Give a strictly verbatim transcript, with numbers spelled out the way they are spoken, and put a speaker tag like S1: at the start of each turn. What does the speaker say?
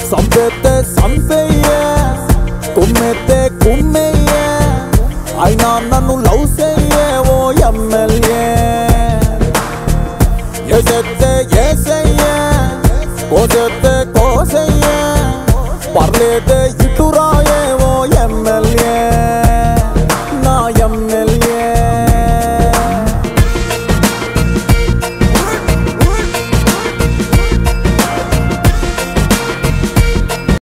S1: సంపేతే సంపేయే కుమ్మేతే కుమ్మేయే అయినా నన్ను లవ్ చెయ్యే ఓ ఎమ్మెల్యే ఏసేతే ఏసయ్యే కోసేతే కోసయ్యే పర్లేదే